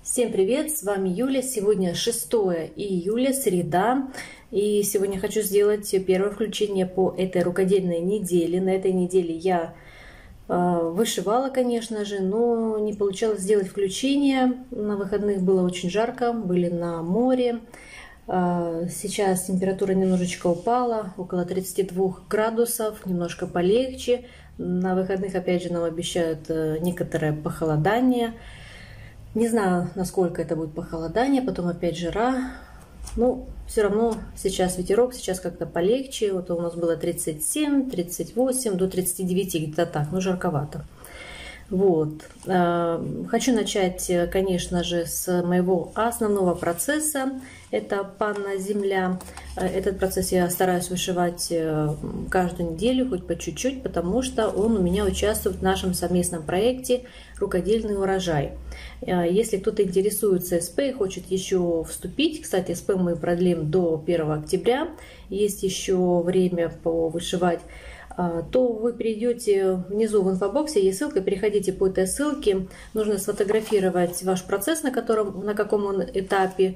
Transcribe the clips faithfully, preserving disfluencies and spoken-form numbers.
Всем привет, с вами Юля. Сегодня шестое июля, среда. И сегодня хочу сделать первое включение по этой рукодельной неделе. На этой неделе я э, вышивала, конечно же, но не получалось сделать включение. На выходных было очень жарко, были на море. Э, сейчас температура немножечко упала, около тридцати двух градусов, немножко полегче. На выходных опять же нам обещают э, некоторое похолодание. Не знаю, насколько это будет похолодание, потом опять жара. Ну, все равно сейчас ветерок, сейчас как-то полегче. Вот у нас было тридцать семь, тридцать восемь, до тридцати девяти, где-то так, ну жарковато. Вот. Хочу начать, конечно же, с моего основного процесса. Это панна земля. Этот процесс я стараюсь вышивать каждую неделю, хоть по чуть-чуть, потому что он у меня участвует в нашем совместном проекте «Рукодельный урожай». Если кто-то интересуется СП и хочет еще вступить, кстати, СП мы продлим до первого октября, есть еще время повышивать, то вы перейдете внизу в инфобоксе, есть ссылка, переходите по этой ссылке. Нужно сфотографировать ваш процесс, на, котором, на каком он этапе,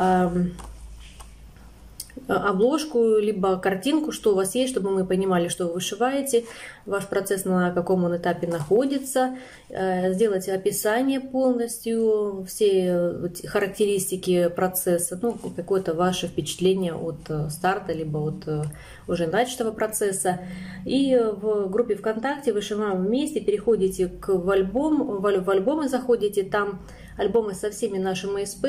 обложку, либо картинку, что у вас есть, чтобы мы понимали, что вы вышиваете, ваш процесс на каком он этапе находится, сделать описание полностью, все характеристики процесса, ну, какое-то ваше впечатление от старта, либо от уже начатого процесса. И в группе ВКонтакте «Вышиваем вместе» переходите к, в, альбом, в альбомы, заходите, там альбомы со всеми нашими СП.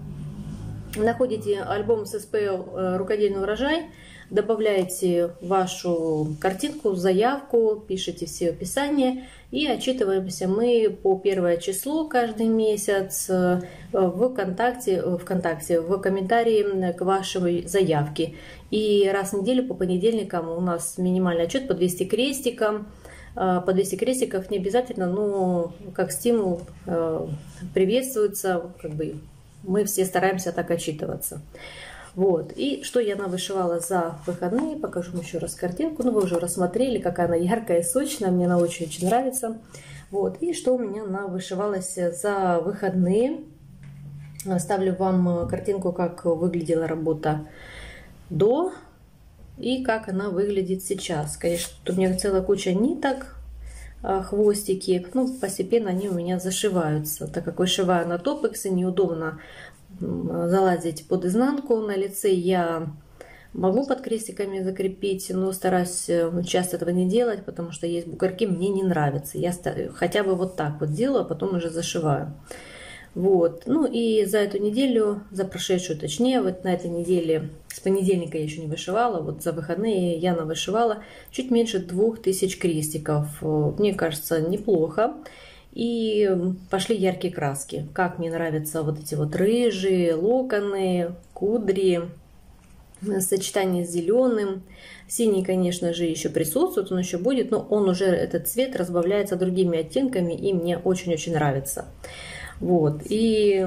Находите альбом с СП «Рукодельный урожай», добавляете вашу картинку, заявку, пишите все описания и отчитываемся мы по первое число каждый месяц в ВКонтакте, ВКонтакте, в комментарии к вашей заявке. И раз в неделю по понедельникам у нас минимальный отчет по двести крестикам. По двести крестиков не обязательно, но как стимул приветствуется, как бы. Мы все стараемся так отчитываться. Вот. И что я навышивала за выходные, покажу вам еще раз картинку. Ну, вы уже рассмотрели, какая она яркая и сочная, мне она очень-очень нравится. Вот. И что у меня навышивалось за выходные. Ставлю вам картинку, как выглядела работа до и как она выглядит сейчас. Конечно, тут у меня целая куча ниток, хвостики, ну, постепенно они у меня зашиваются, так как вышиваю на топексы, неудобно залазить под изнанку. На лице я могу под крестиками закрепить, но стараюсь часто этого не делать, потому что есть бугорки, мне не нравится. Я хотя бы вот так вот делаю, а потом уже зашиваю. Вот. Ну и за эту неделю, за прошедшую точнее, вот на этой неделе, с понедельника я еще не вышивала, вот за выходные я навышивала чуть меньше двух тысяч крестиков. Мне кажется, неплохо. И пошли яркие краски. Как мне нравятся вот эти вот рыжие локоны, кудри, сочетание с зеленым. Синий, конечно же, еще присутствует, он еще будет, но он уже, этот цвет разбавляется другими оттенками, и мне очень-очень нравится. Вот, и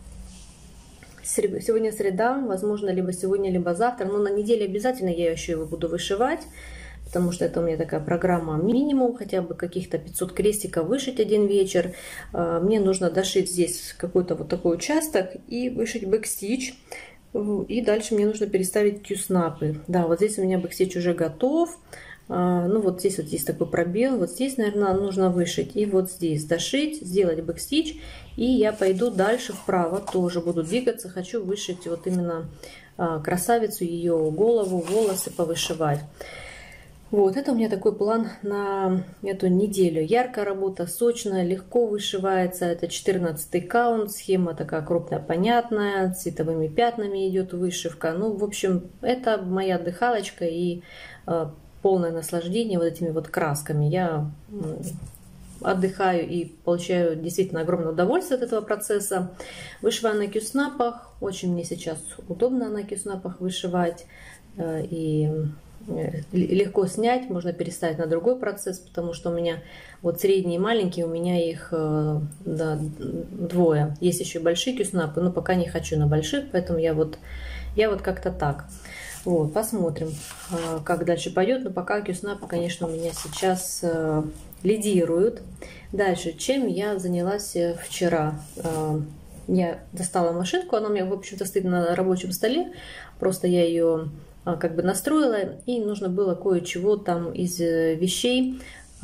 сегодня среда, возможно, либо сегодня, либо завтра, но на неделе обязательно я еще его буду вышивать, потому что это у меня такая программа минимум, хотя бы каких-то пятьсот крестиков вышить один вечер. Мне нужно дошить здесь какой-то вот такой участок и вышить бэкстич, и дальше мне нужно переставить кьюснапы. Да, вот здесь у меня бэкстич уже готов. Ну вот здесь вот есть такой пробел, вот здесь, наверное, нужно вышить, и вот здесь дошить, сделать бэкстич, и я пойду дальше вправо, тоже буду двигаться, хочу вышить вот именно красавицу, ее голову, волосы повышивать. Вот, это у меня такой план на эту неделю. Яркая работа, сочная, легко вышивается, это четырнадцатый каунт, схема такая крупная, понятная, цветовыми пятнами идет вышивка. Ну, в общем, это моя дыхалочка и полное наслаждение вот этими вот красками. Я отдыхаю и получаю действительно огромное удовольствие от этого процесса. Вышиваю на кьюснапах. Очень мне сейчас удобно на кьюснапах вышивать. И легко снять, можно переставить на другой процесс, потому что у меня вот средние и маленькие, у меня их да, двое. Есть еще большие кьюснапы, но пока не хочу на больших, поэтому я вот, я вот как-то так. Вот, посмотрим, как дальше пойдет. Но пока кьюснапы, конечно, у меня сейчас лидируют. Дальше, чем я занялась вчера? я достала машинку, она у меня, в общем-то, стоит на рабочем столе, просто я ее как бы настроила, и нужно было кое-чего там из вещей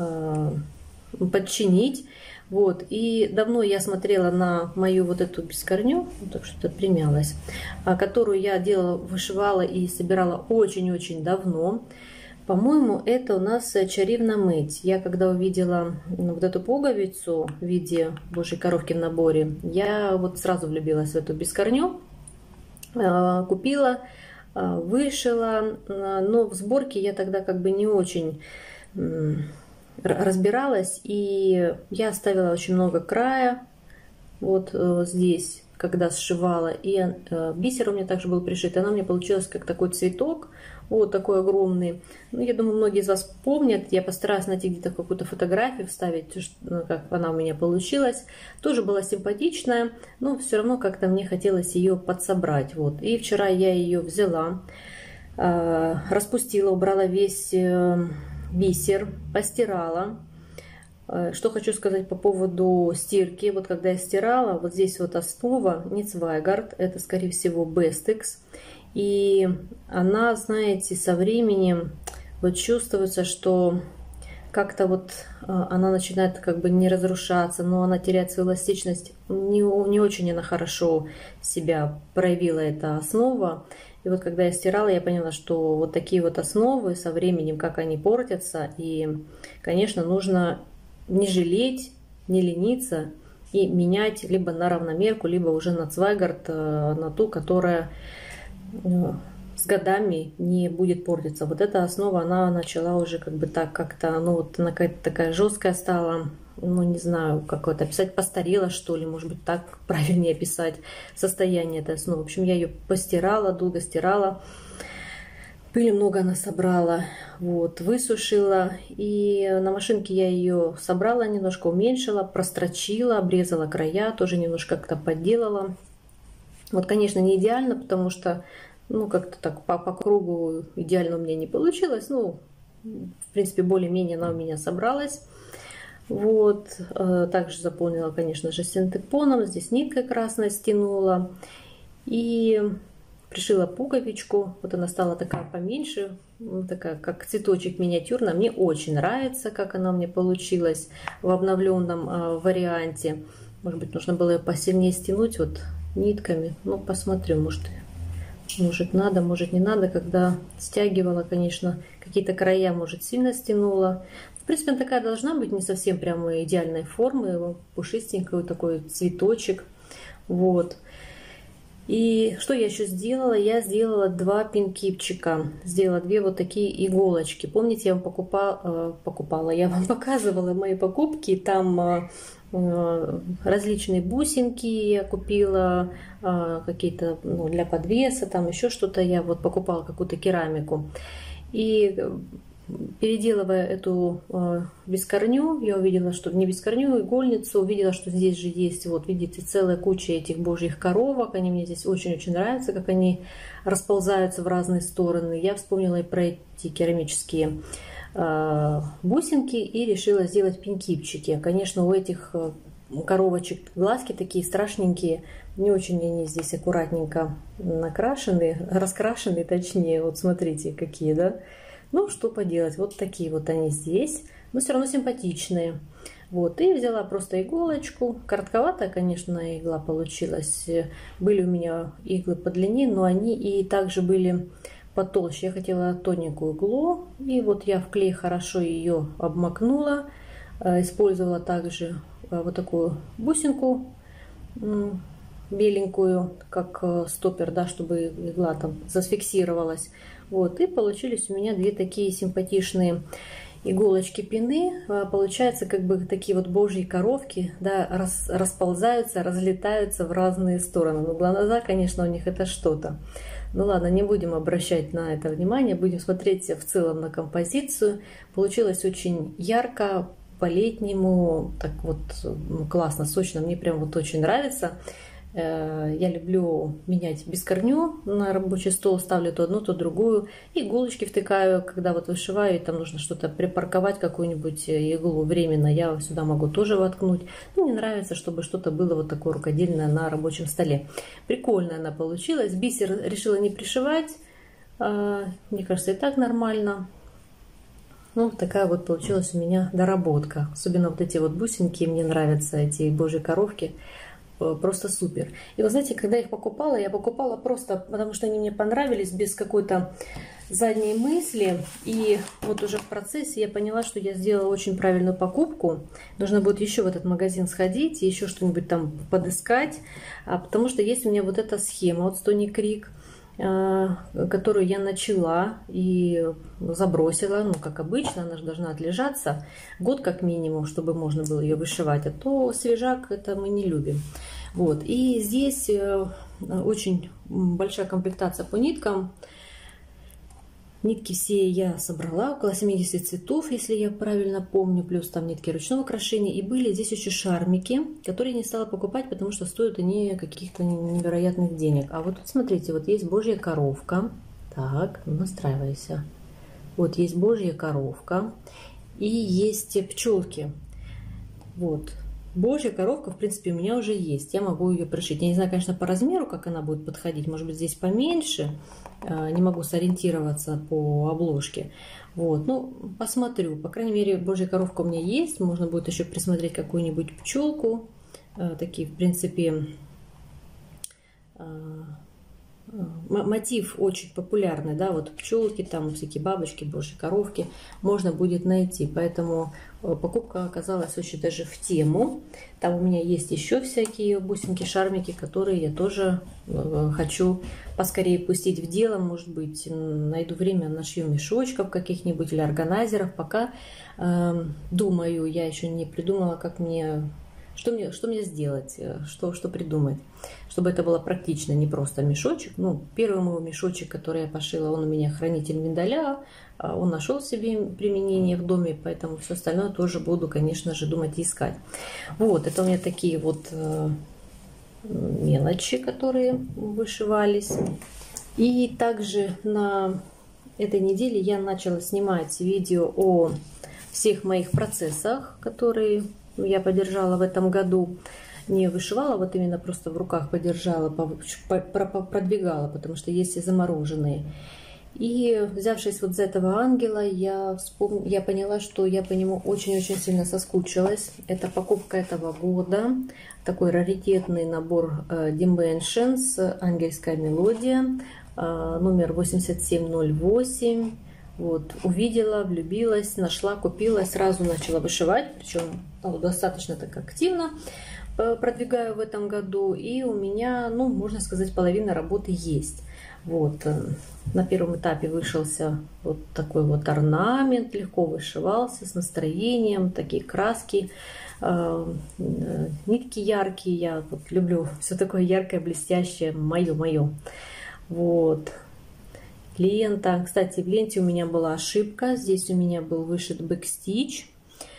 подчинить. Вот. И давно я смотрела на мою вот эту бескорню, так что-то примялась, которую я делала, вышивала и собирала очень-очень давно. По-моему, это у нас чарівна мить. Я когда увидела вот эту пуговицу в виде Божьей коровки в наборе, я вот сразу влюбилась в эту бескорню, купила, вышила, но в сборке я тогда как бы не очень разбиралась, и я оставила очень много края вот здесь, когда сшивала, и бисер у меня также был пришит, она у меня получилась как такой цветок, вот такой огромный. Ну, я думаю, многие из вас помнят, я постараюсь найти где-то какую-то фотографию, вставить, как она у меня получилась. Тоже была симпатичная, но все равно как-то мне хотелось ее подсобрать. Вот. И вчера я ее взяла, распустила, убрала весь бисер, постирала. Что хочу сказать по поводу стирки. Вот когда я стирала, вот здесь вот основа не Zweigart, это скорее всего Bestex. И она, знаете, со временем вот чувствуется, что как-то вот она начинает как бы не разрушаться, но она теряет свою эластичность. Не, не очень она хорошо себя проявила, эта основа. И вот когда я стирала, я поняла, что вот такие вот основы со временем, как они портятся. И, конечно, нужно не жалеть, не лениться и менять либо на равномерку, либо уже на Zweigart, на ту, которая с годами не будет портиться. Вот эта основа, она начала уже как бы так как-то, ну вот она какая-то такая жесткая стала, ну не знаю, как это описать, постарела что ли, может быть так правильнее описать состояние этой основы. В общем, я ее постирала, долго стирала, пыли много она собрала, вот, высушила, и на машинке я ее собрала немножко, уменьшила, прострочила, обрезала края, тоже немножко как-то подделала. Вот, конечно, не идеально, потому что, ну, как-то так по, по кругу идеально у меня не получилось. Ну, в принципе, более-менее она у меня собралась. Вот. Также заполнила, конечно же, синтепоном. Здесь ниткой красной стянула. И пришила пуговичку. Вот она стала такая поменьше, такая как цветочек миниатюрная. Мне очень нравится, как она у меня получилась в обновленном варианте. Может быть, нужно было ее посильнее стянуть. Вот нитками, ну посмотрю, может, может надо, может не надо. Когда стягивала, конечно, какие-то края, может, сильно стянула. В принципе, она такая должна быть, не совсем прямо идеальной формы, пушистенький такой цветочек, вот. И что я еще сделала? Я сделала два пинкипчика, сделала две вот такие иголочки. Помните, я вам покупала, покупала, я вам показывала мои покупки, там различные бусинки я купила, какие-то, ну, для подвеса, там еще что-то, я вот покупала какую-то керамику. И переделывая эту бескорню, я увидела, что не бескорню, игольницу, увидела, что здесь же есть, вот видите, целая куча этих божьих коровок. Они мне здесь очень-очень нравятся, как они расползаются в разные стороны. Я вспомнила и про эти керамические бусинки и решила сделать пинкипчики. Конечно, у этих коровочек глазки такие страшненькие, не очень они здесь аккуратненько накрашены, раскрашены точнее. Вот смотрите, какие, да? Ну, что поделать, вот такие вот они здесь, но все равно симпатичные. Вот, и взяла просто иголочку. Коротковатая, конечно, игла получилась. Были у меня иглы подлиннее, но они и также были потолще. Я хотела тоненькую иглу, и вот я в клей хорошо ее обмакнула. Использовала также вот такую бусинку беленькую, как стопер, да, чтобы игла там зафиксировалась. Вот, и получились у меня две такие симпатичные иголочки пины. Получается, как бы такие вот божьи коровки, да, рас, расползаются, разлетаются в разные стороны. Но глаза, конечно, у них это что-то. Ну ладно, не будем обращать на это внимание, будем смотреть в целом на композицию. Получилось очень ярко, по-летнему, так вот классно, сочно, мне прям вот очень нравится. Я люблю менять бескорню на рабочий стол, ставлю то одну, то другую. Иголочки втыкаю, когда вот вышиваю, и там нужно что-то припарковать, какую-нибудь иглу временно, я сюда могу тоже воткнуть. Ну, мне нравится, чтобы что-то было вот такое рукодельное на рабочем столе. Прикольно она получилась. Бисер решила не пришивать. Мне кажется, и так нормально. Ну, такая вот получилась у меня доработка. Особенно вот эти вот бусинки, мне нравятся, эти божьи коровки. Просто супер. И вы знаете, когда я их покупала, я покупала просто потому, что они мне понравились, без какой-то задней мысли. И вот уже в процессе я поняла, что я сделала очень правильную покупку. Нужно будет еще в этот магазин сходить и еще что-нибудь там подыскать. Потому что есть у меня вот эта схема от Stony Creek, которую я начала и забросила, ну, как обычно, она же должна отлежаться год как минимум, чтобы можно было ее вышивать, а то свежак это мы не любим. Вот, и здесь очень большая комплектация по ниткам. Нитки все я собрала, около семидесяти цветов, если я правильно помню, плюс там нитки ручного крошения. И были здесь еще шармики, которые не стала покупать, потому что стоят они каких-то невероятных денег. А вот тут смотрите, вот есть божья коровка. Так, настраивайся. Вот есть божья коровка и есть пчелки. Вот. Божья коровка, в принципе, у меня уже есть. Я могу ее пришить. Я не знаю, конечно, по размеру, как она будет подходить. Может быть, здесь поменьше. Не могу сориентироваться по обложке. Вот. Ну, посмотрю. По крайней мере, божья коровка у меня есть. Можно будет еще присмотреть какую-нибудь пчелку. Такие, в принципе, мотив очень популярный, да, вот пчелки, там всякие бабочки, божьи коровки можно будет найти, поэтому покупка оказалась очень даже в тему. Там у меня есть еще всякие бусинки, шармики, которые я тоже хочу поскорее пустить в дело, может быть, найду время, нашью мешочков каких-нибудь или органайзеров, пока э, думаю, я еще не придумала, как мне... Что мне, что мне сделать, что, что придумать, чтобы это было практично, не просто мешочек. Ну, первый мой мешочек, который я пошила, он у меня хранитель миндаля, он нашел себе применение в доме, поэтому все остальное тоже буду, конечно же, думать и искать. Вот, это у меня такие вот мелочи, которые вышивались. И также на этой неделе я начала снимать видео о всех моих процессах, которые... я подержала в этом году, не вышивала, вот именно просто в руках подержала, продвигала, потому что есть и замороженные. И взявшись вот за этого ангела, я, вспом... я поняла, что я по нему очень-очень сильно соскучилась. Это покупка этого года, такой раритетный набор Dimensions, ангельская мелодия, номер восемьдесят семь ноль восемь. Вот, увидела, влюбилась, нашла, купила, сразу начала вышивать, причем ну, достаточно так активно продвигаю в этом году. И у меня, ну, можно сказать, половина работы есть. Вот, на первом этапе вышился вот такой вот орнамент, легко вышивался, с настроением, такие краски, э, нитки яркие. Я вот люблю все такое яркое, блестящее, мое-мое. Вот. Лента. Кстати, в ленте у меня была ошибка. Здесь у меня был вышит бэкстич.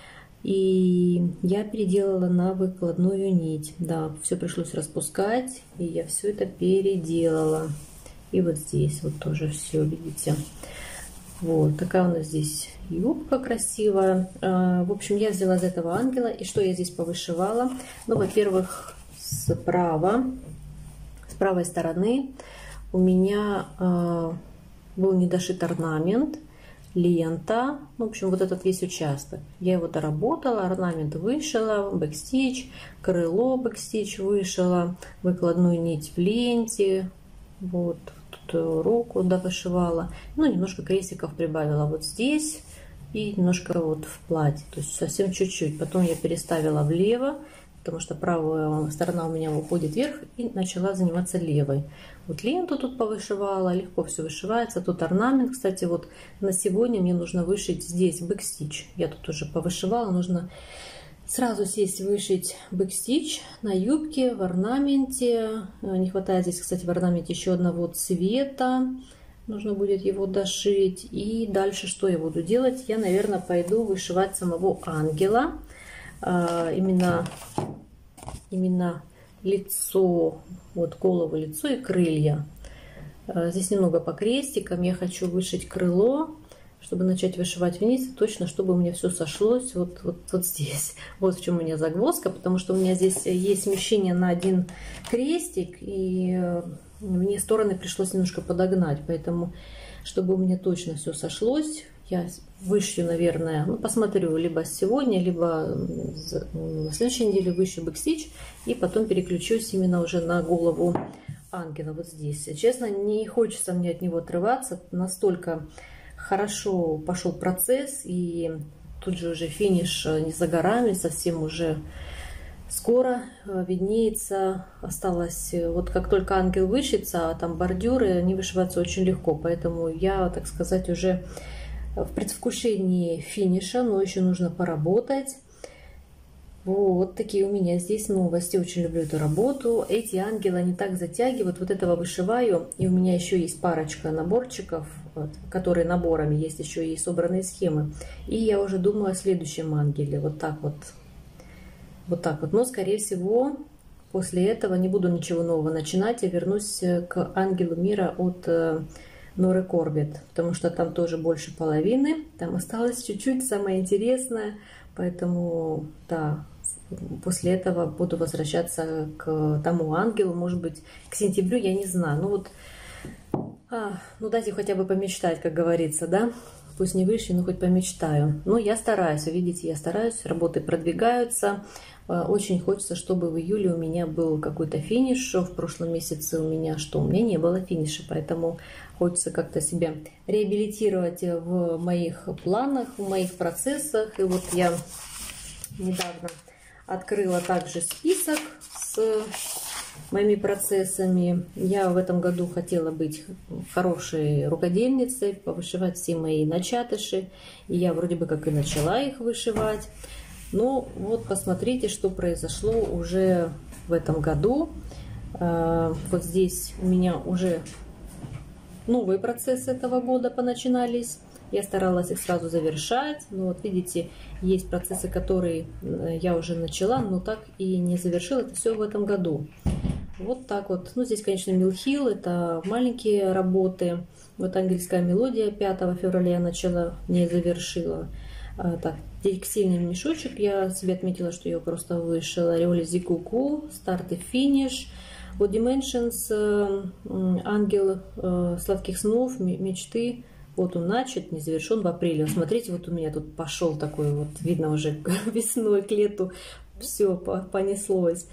И я переделала на выкладную нить. Да, все пришлось распускать. И я все это переделала. И вот здесь вот тоже все, видите. Вот такая у нас здесь юбка красивая. В общем, я взяла из этого ангела. И что я здесь повышивала? Ну, во-первых, справа, с правой стороны у меня... был недошит орнамент, лента, в общем, вот этот весь участок. Я его доработала, орнамент вышила, бэкстич, крыло бэкстич вышила, выкладную нить в ленте, вот, тут руку довышивала, ну, немножко крестиков прибавила вот здесь и немножко вот в платье, то есть совсем чуть-чуть. Потом я переставила влево, потому что правая сторона у меня выходит вверх, и начала заниматься левой. Вот ленту тут повышивала, легко все вышивается. Тут орнамент, кстати, вот на сегодня мне нужно вышить здесь бэкстич. Я тут уже повышивала, нужно сразу сесть, вышить бэкстич на юбке, в орнаменте. Не хватает здесь, кстати, в орнаменте еще одного цвета. Нужно будет его дошить. И дальше что я буду делать? Я, наверное, пойду вышивать самого ангела. Именно, именно лицо, вот голову, лицо и крылья. Здесь немного по крестикам. Я хочу вышить крыло, чтобы начать вышивать вниз, точно, чтобы у меня все сошлось вот, вот, вот здесь. Вот в чем у меня загвоздка, потому что у меня здесь есть смещение на один крестик, и мне стороны пришлось немножко подогнать, поэтому, чтобы у меня точно все сошлось, я вышью, наверное, ну, посмотрю, либо сегодня, либо на следующей неделе вышью бэкстич, и потом переключусь именно уже на голову ангела вот здесь. Честно, не хочется мне от него отрываться, настолько хорошо пошел процесс, и тут же уже финиш не за горами, совсем уже скоро виднеется. Осталось, вот как только ангел вышится, а там бордюры, они вышиваются очень легко, поэтому я, так сказать, уже в предвкушении финиша, но еще нужно поработать. Вот такие у меня здесь новости. Очень люблю эту работу. Эти ангелы, они так затягивают. Вот этого вышиваю. И у меня еще есть парочка наборчиков, вот, которые наборами. Есть еще и собранные схемы. И я уже думаю о следующем ангеле. Вот так вот. Вот так вот. Но, скорее всего, после этого не буду ничего нового начинать. Я вернусь к ангелу мира от Норы Корбет, потому что там тоже больше половины. Там осталось чуть-чуть, самое интересное. Поэтому, да, после этого буду возвращаться к тому ангелу. Может быть, к сентябрю, я не знаю. Ну вот, а, ну дайте хотя бы помечтать, как говорится, да. Пусть не выше, но хоть помечтаю. Но я стараюсь, видите, я стараюсь, работы продвигаются. Очень хочется, чтобы в июле у меня был какой-то финиш. В прошлом месяце у меня что? У меня не было финиша, поэтому хочется как-то себя реабилитировать в моих планах, в моих процессах. И вот я недавно открыла также список с моими процессами. Я в этом году хотела быть хорошей рукодельницей, повышивать все мои начатыши. И я вроде бы как и начала их вышивать. Ну, вот посмотрите, что произошло уже в этом году. Вот здесь у меня уже новые процессы этого года поначинались. Я старалась их сразу завершать. Но вот видите, есть процессы, которые я уже начала, но так и не завершила. Это все в этом году. Вот так вот. Ну, здесь, конечно, Милхил, это маленькие работы. Вот ангельская мелодия пятого февраля я начала, не завершила. Так, текстильный мешочек, я себе отметила, что я просто вышила. Ореоли Зикуку, старт и финиш. Вот Dimensions, ангел сладких снов, мечты. Вот он начат, не завершен в апреле. Смотрите, вот у меня тут пошел такой, вот видно уже весной, к лету все понеслось.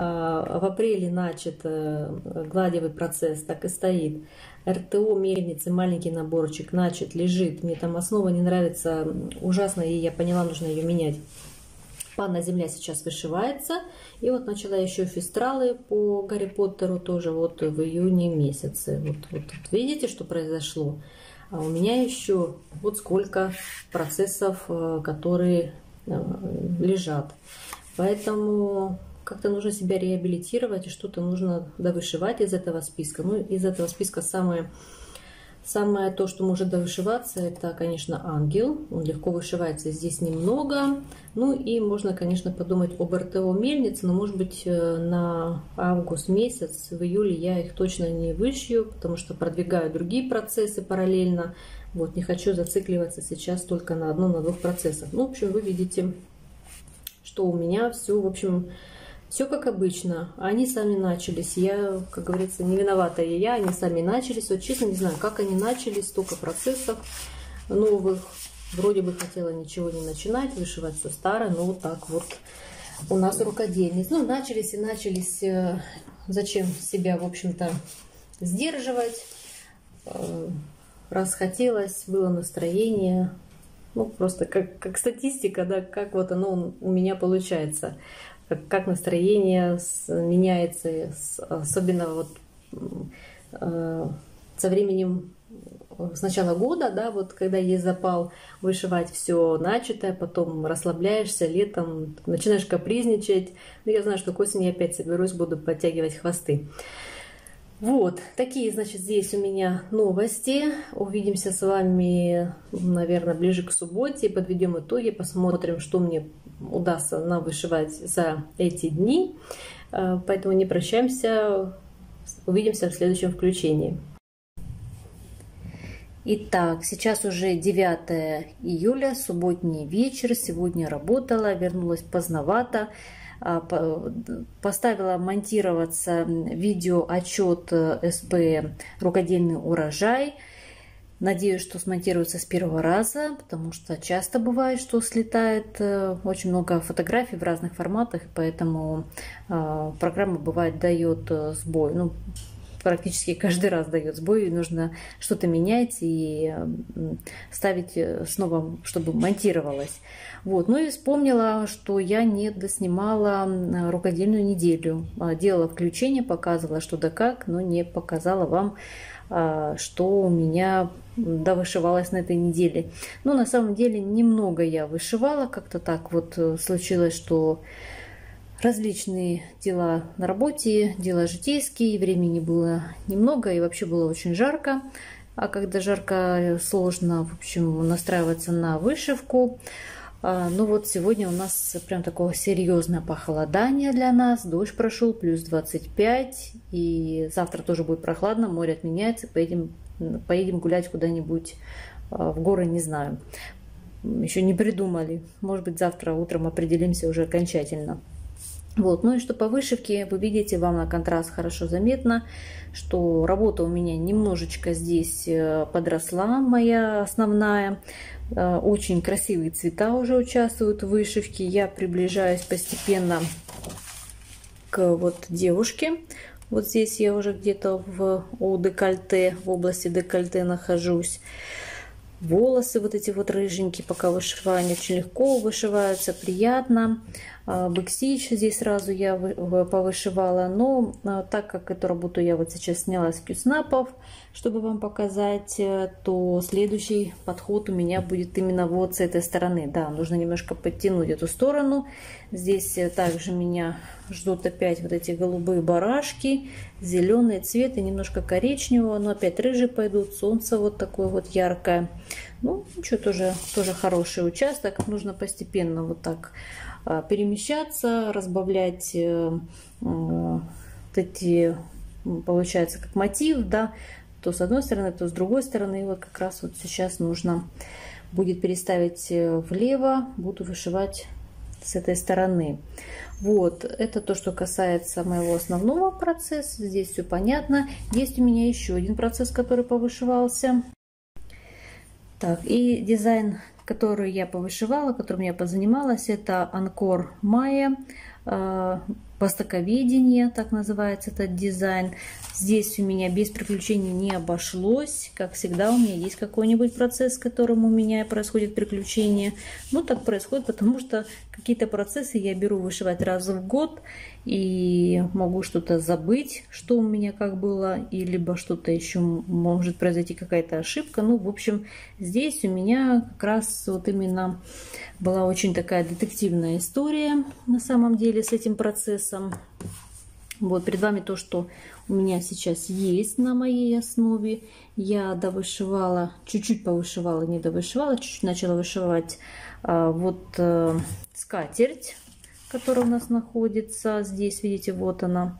В апреле начат гладевый процесс, так и стоит. эр тэ о мельницы, маленький наборчик, начат, лежит. Мне там основа не нравится ужасно, и я поняла, нужно ее менять. Панна Земля сейчас вышивается. И вот начала еще фистралы по Гарри Поттеру тоже вот в июне месяце. Вот, вот, вот видите, что произошло? А у меня еще вот сколько процессов, которые лежат. Поэтому как-то нужно себя реабилитировать, и что-то нужно довышивать из этого списка. Ну, из этого списка самое, самое то, что может довышиваться, это, конечно, ангел. Он легко вышивается, здесь немного. Ну и можно, конечно, подумать об эр тэ о мельнице, но, может быть, на август месяц, в июле я их точно не вышью, потому что продвигаю другие процессы параллельно. Вот, не хочу зацикливаться сейчас только на одном, на двух процессах. Ну, в общем, вы видите, что у меня все, в общем, все как обычно. Они сами начались. Я, как говорится, не виновата и я. Они сами начались. Вот честно не знаю, как они начались. Столько процессов новых. Вроде бы хотела ничего не начинать, вышивать все старое. Но вот так вот у нас рукодельниц. Ну, начались и начались. Зачем себя, в общем-то, сдерживать? Раз хотелось, было настроение. Ну, просто как, как статистика, да, как вот оно у меня получается. Как, как настроение меняется, особенно вот э, со временем, с начала года, да, вот когда есть запал вышивать все начатое, потом расслабляешься, летом начинаешь капризничать. Но я знаю, что к осени опять соберусь, буду подтягивать хвосты. Вот, такие, значит, здесь у меня новости. Увидимся с вами, наверное, ближе к субботе. Подведем итоги, посмотрим, что мне удастся навышивать за эти дни. Поэтому не прощаемся. Увидимся в следующем включении. Итак, сейчас уже девятое июля, субботний вечер. Сегодня работала, вернулась поздновато. Поставила монтироваться видеоотчет СП «Рукодельный урожай». Надеюсь, что смонтируется с первого раза, потому что часто бывает, что слетает очень много фотографий в разных форматах, поэтому программа бывает дает сбой. Ну, практически каждый раз дает сбой, и нужно что-то менять и ставить снова, чтобы монтировалось. Вот. Ну и вспомнила, что я не доснимала рукодельную неделю. Делала включение, показывала что да как, но не показала вам, что у меня довышивалось на этой неделе. Но на самом деле немного я вышивала, как-то так вот случилось, что различные дела на работе, дела житейские, времени было немного и вообще было очень жарко. А когда жарко, сложно, в общем, настраиваться на вышивку. Ну вот сегодня у нас прям такое серьезное похолодание для нас. Дождь прошел, плюс двадцать пять. И завтра тоже будет прохладно, море отменяется. Поедем, поедем гулять куда-нибудь в горы, не знаю. Еще не придумали. Может быть, завтра утром определимся уже окончательно. Вот. Ну и что по вышивке, вы видите, вам на контраст хорошо заметно, что работа у меня немножечко здесь подросла, моя основная. Очень красивые цвета уже участвуют в вышивке. Я приближаюсь постепенно к вот девушке. Вот здесь я уже где-то в у декольте, в области декольте нахожусь. Волосы вот эти вот рыженькие, пока вышиваю, они очень легко вышиваются, приятно. Бэкстич здесь сразу я повышивала, но так как эту работу я вот сейчас сняла с кьюснапов, чтобы вам показать, то следующий подход у меня будет именно вот с этой стороны. Да, нужно немножко подтянуть эту сторону. Здесь также меня ждут опять вот эти голубые барашки, зеленый цвет и немножко коричневого, но опять рыжие пойдут, солнце вот такое вот яркое. Ну, ничего, тоже, тоже хороший участок, нужно постепенно вот так перемещаться, разбавлять вот эти, получается, как мотив, да, то с одной стороны, то с другой стороны. И вот как раз вот сейчас нужно будет переставить влево, буду вышивать с этой стороны. Вот, это то, что касается моего основного процесса. Здесь все понятно. Есть у меня еще один процесс, который повышивался. Так, и дизайн, который я повышивала, которым я позанималась, это Анкор Майя, э, востоковедение, так называется этот дизайн. Здесь у меня без приключений не обошлось. Как всегда, у меня есть какой-нибудь процесс, с которым у меня происходит приключение. Ну, так происходит, потому что какие-то процессы я беру вышивать раз в год, и могу что-то забыть, что у меня как было, и либо что-то еще может произойти, какая-то ошибка. Ну, в общем, здесь у меня как раз вот именно была очень такая детективная история на самом деле с этим процессом. Вот перед вами то, что у меня сейчас есть на моей основе. Я довышивала, чуть-чуть повышивала, не довышивала, чуть-чуть начала вышивать а, вот а, скатерть, которая у нас находится здесь, видите, вот она.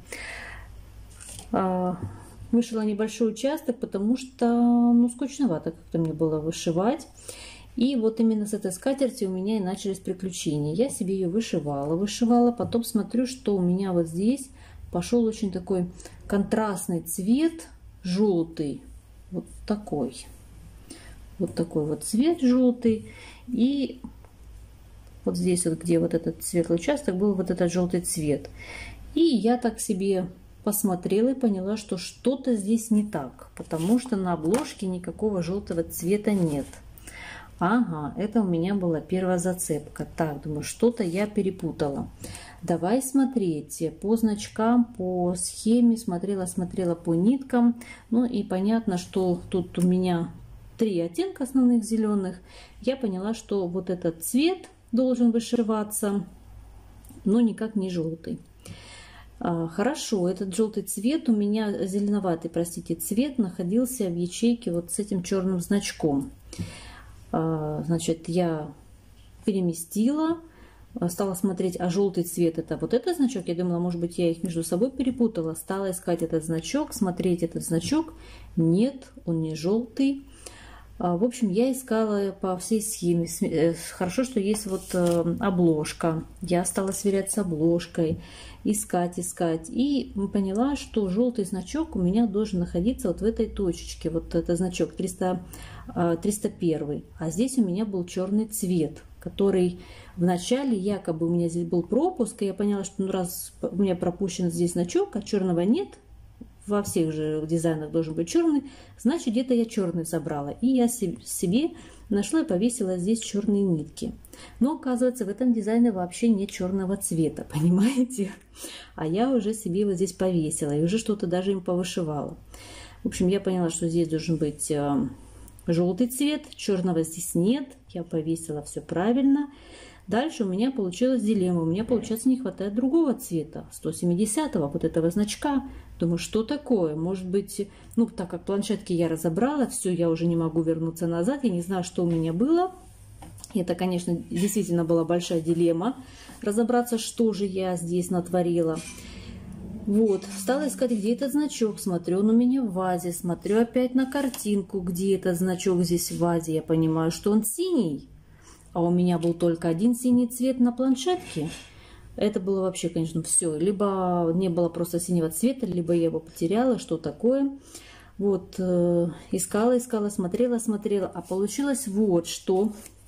А, вышила небольшой участок, потому что, ну, скучновато как-то мне было вышивать. И вот именно с этой скатерти у меня и начались приключения. Я себе ее вышивала, вышивала, потом смотрю, что у меня вот здесь пошел очень такой контрастный цвет, желтый, вот такой. Вот такой вот цвет желтый. И вот здесь вот, где вот этот светлый участок, был вот этот желтый цвет. И я так себе посмотрела и поняла, что что-то здесь не так, потому что на обложке никакого желтого цвета нет. Ага, это у меня была первая зацепка. Так, думаю, что-то я перепутала. Давай смотреть по значкам, по схеме, смотрела, смотрела по ниткам. Ну и понятно, что тут у меня три оттенка основных зеленых. Я поняла, что вот этот цвет должен вышиваться, но никак не желтый. Хорошо, этот желтый цвет у меня, зеленоватый, простите, цвет находился в ячейке вот с этим черным значком. Значит, я переместила, стала смотреть, а желтый цвет это вот этот значок. Я думала, может быть, я их между собой перепутала. Стала искать этот значок, смотреть этот значок. Нет, он не желтый. В общем, я искала по всей схеме. Хорошо, что есть вот обложка. Я стала сверять с обложкой, искать, искать. И поняла, что желтый значок у меня должен находиться вот в этой точечке. Вот это значок триста, триста один. А здесь у меня был черный цвет, который вначале якобы у меня здесь был пропуск. И я поняла, что ну, раз у меня пропущен здесь значок, а черного нет, во всех же дизайнах должен быть черный, значит, где-то я черный забрала. И я себе нашла и повесила здесь черные нитки. Но, оказывается, в этом дизайне вообще нет черного цвета, понимаете? А я уже себе вот здесь повесила и уже что-то даже им повышивала. В общем, я поняла, что здесь должен быть желтый цвет, черного здесь нет. Я повесила все правильно. Дальше у меня получилась дилемма. У меня, получается, не хватает другого цвета, сто семидесятого, вот этого значка. Думаю, что такое? Может быть, ну, так как планшетки я разобрала, все, я уже не могу вернуться назад. Я не знаю, что у меня было. Это, конечно, действительно была большая дилемма. Разобраться, что же я здесь натворила. Вот, стала искать, где этот значок. Смотрю, он у меня в вазе. Смотрю опять на картинку, где этот значок здесь в вазе. Я понимаю, что он синий. А у меня был только один синий цвет на планшетке. Это было вообще, конечно, все. Либо не было просто синего цвета, либо я его потеряла, что такое. Вот, э, искала, искала, смотрела, смотрела. А получилось вот что.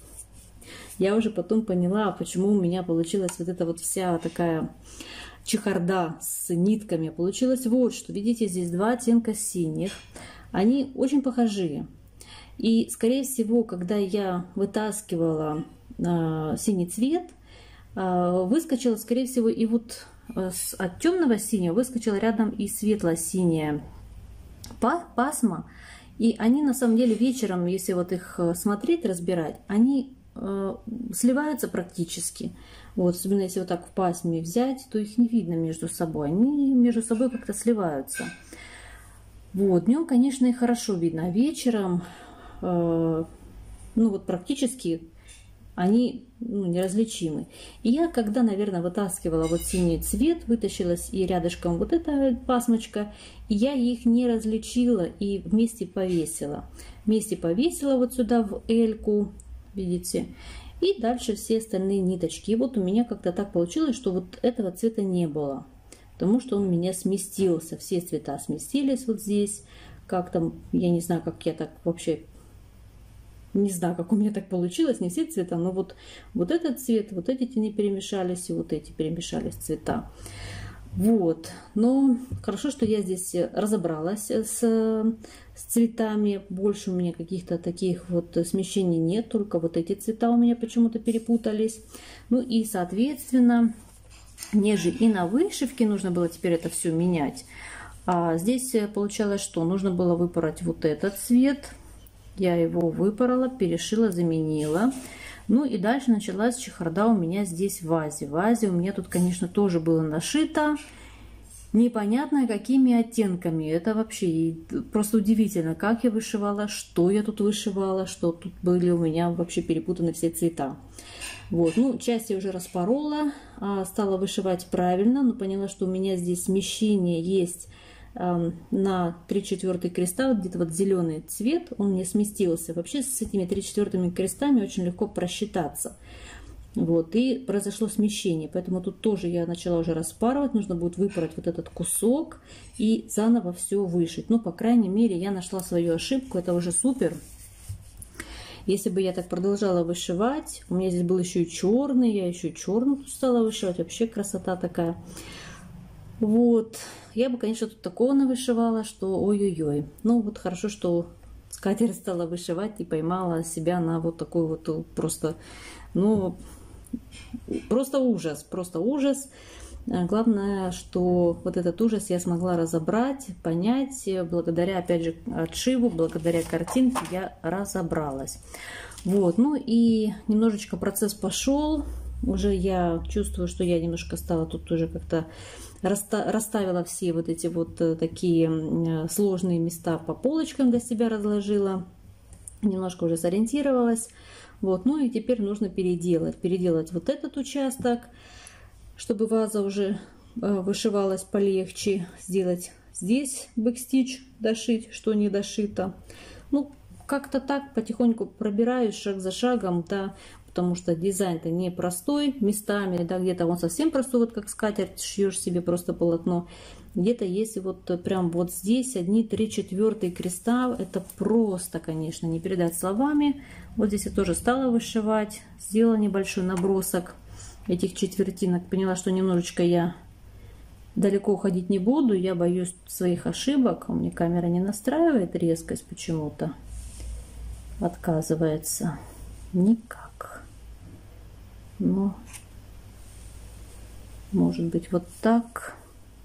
Я уже потом поняла, почему у меня получилась вот эта вот вся такая чехарда с нитками. Получилось вот что. Видите, здесь два оттенка синих. Они очень похожие. И, скорее всего, когда я вытаскивала э, синий цвет, э, выскочила, скорее всего, и вот э, с, от темного синего выскочила рядом и светло-синяя пасма. И они, на самом деле, вечером, если вот их смотреть, разбирать, они э, сливаются практически. Вот, особенно если вот так в пасме взять, то их не видно между собой. Они между собой как-то сливаются. Вот, днем, конечно, их хорошо видно, а вечером... ну вот практически они ну, неразличимы. И я, когда, наверное, вытаскивала вот синий цвет, вытащилась и рядышком вот эта пасмочка, и я их не различила и вместе повесила. Вместе повесила вот сюда в эльку, видите, и дальше все остальные ниточки. И вот у меня как-то так получилось, что вот этого цвета не было, потому что он у меня сместился, все цвета сместились вот здесь. Как там, я не знаю, как я так вообще... Не знаю, как у меня так получилось, не все цвета, но вот, вот этот цвет, вот эти тени перемешались, и вот эти перемешались цвета. Вот, но хорошо, что я здесь разобралась с, с цветами. Больше у меня каких-то таких вот смещений нет, только вот эти цвета у меня почему-то перепутались. Ну и, соответственно, мне же и на вышивке нужно было теперь это все менять. А здесь получалось, что нужно было выпороть вот этот цвет. Я его выпорола, перешила, заменила. Ну и дальше началась чехарда у меня здесь в вазе. В вазе у меня тут, конечно, тоже было нашито. Непонятно какими оттенками. Это вообще просто удивительно, как я вышивала, что я тут вышивала, что тут были у меня вообще перепутаны все цвета. Вот, ну, часть я уже распорола, стала вышивать правильно, но поняла, что у меня здесь смещение есть на три четвёртых креста, вот где-то вот зеленый цвет, он мне сместился. Вообще с этими три четвёртыми крестами очень легко просчитаться. Вот, и произошло смещение, поэтому тут тоже я начала уже распарывать, нужно будет выпороть вот этот кусок и заново все вышить. Ну, по крайней мере, я нашла свою ошибку, это уже супер. Если бы я так продолжала вышивать, у меня здесь был еще и черный, я еще и черный тут стала вышивать, вообще красота такая. Вот, я бы, конечно, тут такого навышивала, что ой-ой-ой. Ну, вот хорошо, что скатерть стала вышивать и поймала себя на вот такой вот просто, ну, просто ужас, просто ужас. Главное, что вот этот ужас я смогла разобрать, понять, благодаря, опять же, отшиву, благодаря картинке я разобралась. Вот, ну и немножечко процесс пошел, уже я чувствую, что я немножко стала тут уже как-то расставила все вот эти вот такие сложные места по полочкам для себя разложила, немножко уже сориентировалась. Вот, ну и теперь нужно переделать. Переделать вот этот участок, чтобы ваза уже вышивалась полегче. Сделать здесь бэкстич, дошить, что не дошито. Ну, как-то так потихоньку пробираюсь шаг за шагом, да, потому что дизайн-то непростой местами, да, где-то он совсем простой, вот как скатерть, шьешь себе просто полотно. Где-то есть вот прям вот здесь одни три четвертые креста, это просто, конечно, не передать словами. Вот здесь я тоже стала вышивать, сделала небольшой набросок этих четвертинок, поняла, что немножечко я далеко уходить не буду, я боюсь своих ошибок, у меня камера не настраивает резкость почему-то, отказывается, никак. Ну, может быть вот так.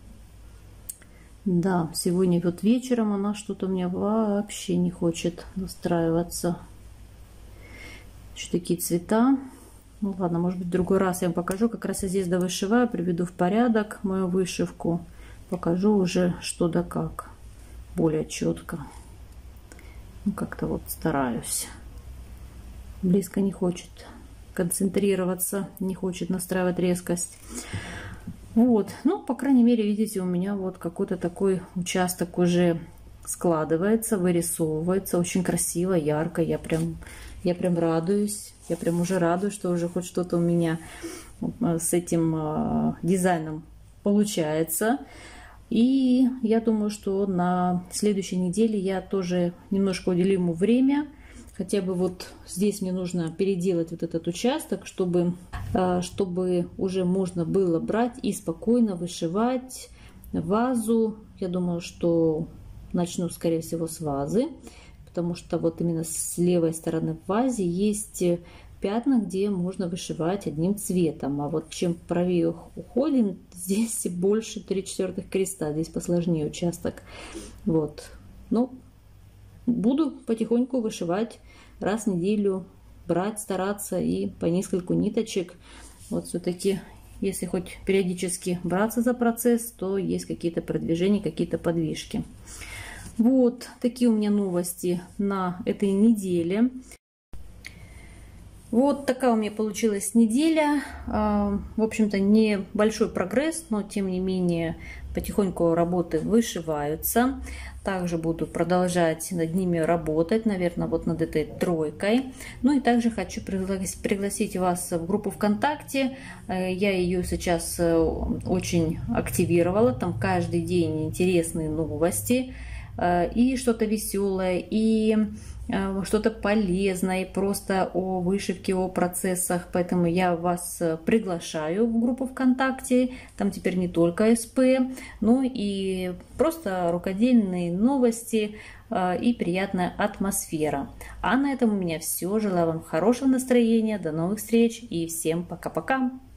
Да, сегодня вот вечером она что-то у меня вообще не хочет настраиваться. Еще такие цвета. Ну ладно, может быть в другой раз я вам покажу. Как раз я здесь довышиваю, приведу в порядок мою вышивку. Покажу уже что да как. Более четко. Ну, как-то вот стараюсь. Близко не хочет концентрироваться, не хочет настраивать резкость. Вот, ну, по крайней мере, видите, у меня вот какой-то такой участок уже складывается, вырисовывается. Очень красиво, ярко. Я прям, я прям радуюсь. Я прям уже радуюсь, что уже хоть что-то у меня с этим дизайном получается. И я думаю, что на следующей неделе я тоже немножко уделю ему время. Хотя бы вот здесь мне нужно переделать вот этот участок, чтобы, чтобы уже можно было брать и спокойно вышивать вазу. Я думаю, что начну, скорее всего, с вазы, потому что вот именно с левой стороны в вазе есть пятна, где можно вышивать одним цветом. А вот чем правее уходим, здесь больше три четвертых креста, здесь посложнее участок. Вот. Ну, буду потихоньку вышивать раз в неделю, брать, стараться и по нескольку ниточек. Вот все-таки, если хоть периодически браться за процесс, то есть какие-то продвижения, какие-то подвижки. Вот такие у меня новости на этой неделе. Вот такая у меня получилась неделя. В общем-то, небольшой прогресс, но тем не менее потихоньку работы вышиваются. Также буду продолжать над ними работать, наверное, вот над этой тройкой. Ну и также хочу пригласить вас в группу ВКонтакте. Я ее сейчас очень активировала. Там каждый день интересные новости. И что-то веселое, и что-то полезное, и просто о вышивке, о процессах. Поэтому я вас приглашаю в группу ВКонтакте. Там теперь не только СП, но и просто рукодельные новости и приятная атмосфера. А на этом у меня все. Желаю вам хорошего настроения, до новых встреч и всем пока-пока!